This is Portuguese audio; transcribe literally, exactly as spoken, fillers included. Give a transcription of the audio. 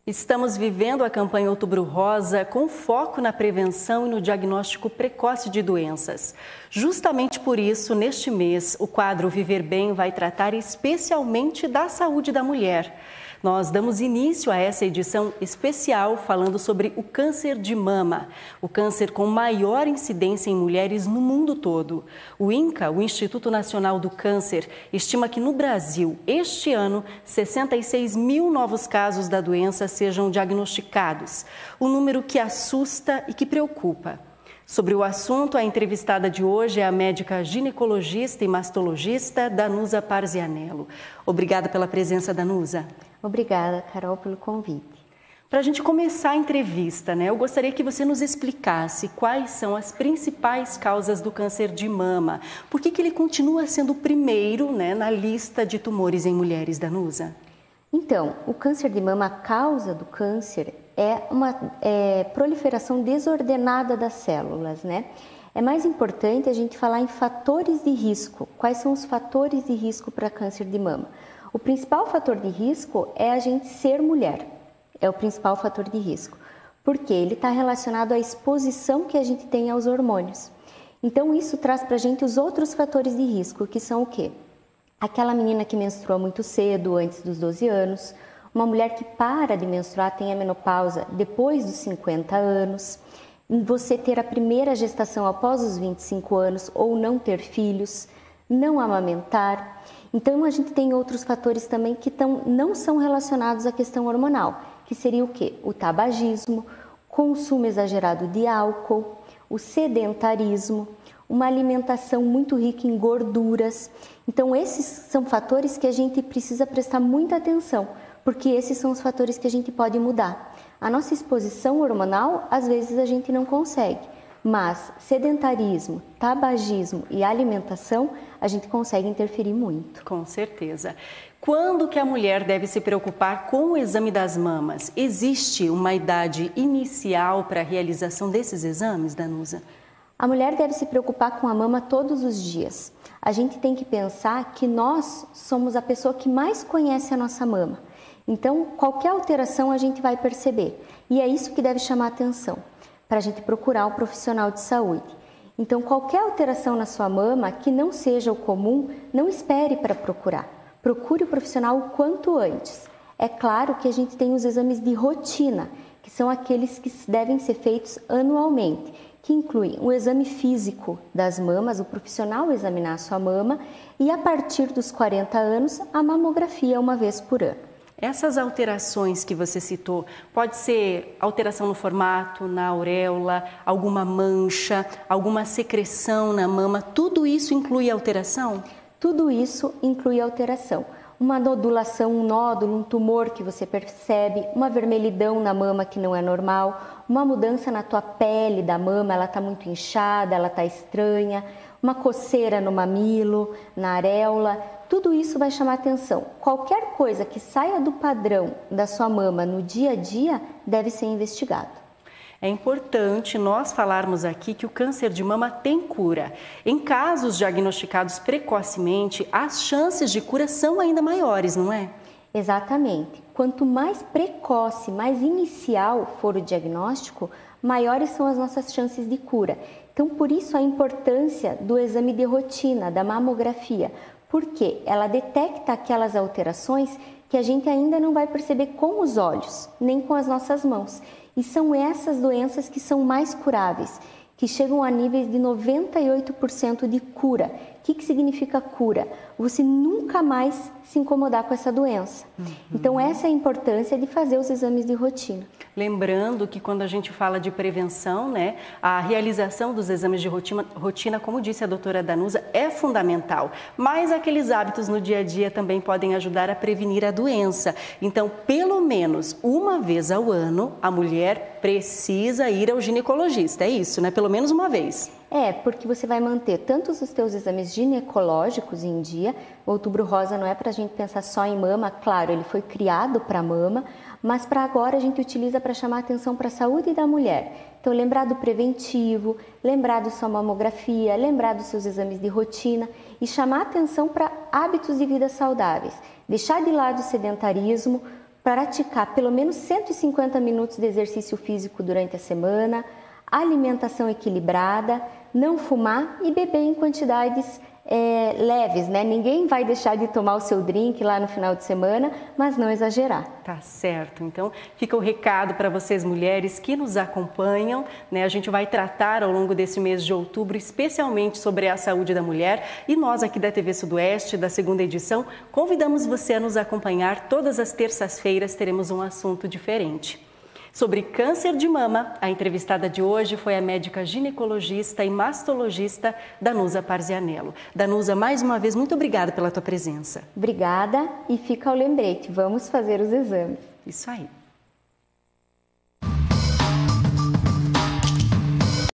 Estamos vivendo a campanha Outubro Rosa com foco na prevenção e no diagnóstico precoce de doenças. Justamente por isso, neste mês, o quadro Viver Bem vai tratar especialmente da saúde da mulher. Nós damos início a essa edição especial falando sobre o câncer de mama, o câncer com maior incidência em mulheres no mundo todo. O INCA, o Instituto Nacional do Câncer, estima que no Brasil, este ano, sessenta e seis mil novos casos da doença sejam diagnosticados, um número que assusta e que preocupa. Sobre o assunto, a entrevistada de hoje é a médica ginecologista e mastologista Danusa Parzianello. Obrigada pela presença, Danusa. Obrigada, Carol, pelo convite. Para a gente começar a entrevista, né, eu gostaria que você nos explicasse quais são as principais causas do câncer de mama. Por que que ele continua sendo o primeiro, né, na lista de tumores em mulheres, Danusa? Então, o câncer de mama, a causa do câncer é uma é, proliferação desordenada das células, né? É mais importante a gente falar em fatores de risco. Quais são os fatores de risco para câncer de mama? O principal fator de risco é a gente ser mulher, é o principal fator de risco, porque ele está relacionado à exposição que a gente tem aos hormônios. Então isso traz para a gente os outros fatores de risco, que são o quê? Aquela menina que menstrua muito cedo, antes dos doze anos, uma mulher que para de menstruar, tem a menopausa depois dos cinquenta anos, você ter a primeira gestação após os vinte e cinco anos ou não ter filhos, não amamentar. Então a gente tem outros fatores também que tão, não são relacionados à questão hormonal, que seria o quê? O tabagismo, consumo exagerado de álcool, o sedentarismo, uma alimentação muito rica em gorduras. Então esses são fatores que a gente precisa prestar muita atenção, porque esses são os fatores que a gente pode mudar. A nossa exposição hormonal, às vezes a gente não consegue, mas sedentarismo, tabagismo e alimentação, a gente consegue interferir muito. Com certeza. Quando que a mulher deve se preocupar com o exame das mamas? Existe uma idade inicial para a realização desses exames, Danusa? A mulher deve se preocupar com a mama todos os dias. A gente tem que pensar que nós somos a pessoa que mais conhece a nossa mama. Então, qualquer alteração a gente vai perceber. E é isso que deve chamar a atenção, para a gente procurar um profissional de saúde. Então, qualquer alteração na sua mama que não seja o comum, não espere para procurar. Procure o profissional o quanto antes. É claro que a gente tem os exames de rotina, que são aqueles que devem ser feitos anualmente, que incluem o exame físico das mamas, o profissional examinar a sua mama, e a partir dos quarenta anos, a mamografia uma vez por ano. Essas alterações que você citou, pode ser alteração no formato, na auréola, alguma mancha, alguma secreção na mama, tudo isso inclui alteração? Tudo isso inclui alteração. Uma nodulação, um nódulo, um tumor que você percebe, uma vermelhidão na mama que não é normal, uma mudança na tua pele da mama, ela está muito inchada, ela está estranha, uma coceira no mamilo, na areola, tudo isso vai chamar atenção. Qualquer coisa que saia do padrão da sua mama no dia a dia deve ser investigado. É importante nós falarmos aqui que o câncer de mama tem cura. Em casos diagnosticados precocemente, as chances de cura são ainda maiores, não é? Exatamente. Quanto mais precoce, mais inicial for o diagnóstico, maiores são as nossas chances de cura. Então, por isso a importância do exame de rotina, da mamografia, porque ela detecta aquelas alterações que a gente ainda não vai perceber com os olhos, nem com as nossas mãos. E são essas doenças que são mais curáveis, que chegam a níveis de noventa e oito por cento de cura. O que que significa cura? Você nunca mais se incomodar com essa doença. Uhum. Então essa é a importância de fazer os exames de rotina. Lembrando que quando a gente fala de prevenção, né, a realização dos exames de rotina, rotina, como disse a doutora Danusa, é fundamental. Mas aqueles hábitos no dia a dia também podem ajudar a prevenir a doença. Então, pelo menos uma vez ao ano, a mulher precisa ir ao ginecologista. É isso, né? Pelo menos uma vez. É, porque você vai manter tanto os teus exames ginecológicos em dia. O Outubro Rosa não é para a gente pensar só em mama, claro, ele foi criado para mama, mas para agora a gente utiliza para chamar atenção para a saúde da mulher. Então, lembrar do preventivo, lembrar da sua mamografia, lembrar dos seus exames de rotina e chamar atenção para hábitos de vida saudáveis. Deixar de lado o sedentarismo, praticar pelo menos cento e cinquenta minutos de exercício físico durante a semana, alimentação equilibrada, não fumar e beber em quantidades é, leves, né? Ninguém vai deixar de tomar o seu drink lá no final de semana, mas não exagerar. Tá certo. Então, fica o recado para vocês mulheres que nos acompanham, né? A gente vai tratar ao longo desse mês de outubro, especialmente sobre a saúde da mulher. E nós aqui da T V Sudoeste, da segunda edição, convidamos você a nos acompanhar. Todas as terças-feiras teremos um assunto diferente. Sobre câncer de mama, a entrevistada de hoje foi a médica ginecologista e mastologista Danusa Parzianello. Danusa, mais uma vez, muito obrigada pela tua presença. Obrigada e fica o lembrete, vamos fazer os exames. Isso aí.